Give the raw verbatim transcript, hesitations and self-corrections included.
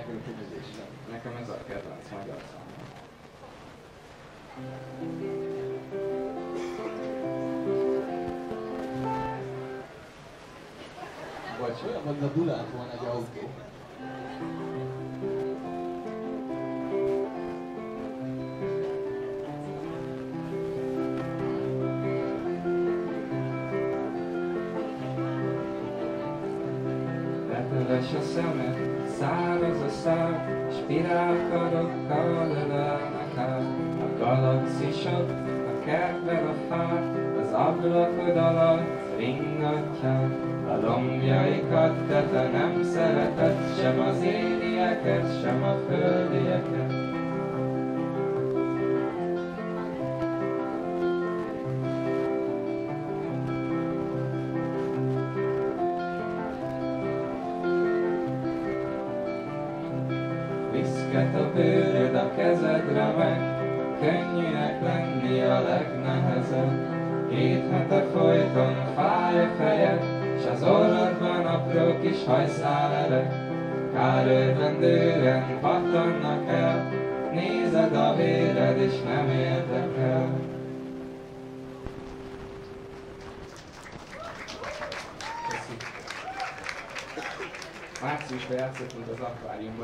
Könyvfényezésre. Nekem ez a kedvenc magyar számom. Vagy olyan, hogy a Dulát volna egy autó. Letöves a szemed, száraz a szár, spirálkarokkal ölelnek át. A galaxisok, a kertben a fák, az ablakod alatt ringatják. A lombjaikat, de te nem szereted, sem az élieket, sem a földieket. Viszket a bőröd a kezedre meg, könnyűnek lenni a legnehezebb. Hét hete folyton fáj a fejed, s az orrodban apró kis hajszál erek. Kár örvendően pattannak el, nézed a véred és nem érdekel. Márciusban játszottunk az akváriumban.